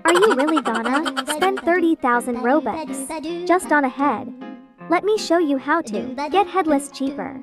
Are you really gonna spend 30,000 Robux just on a head? Let me show you how to get headless cheaper.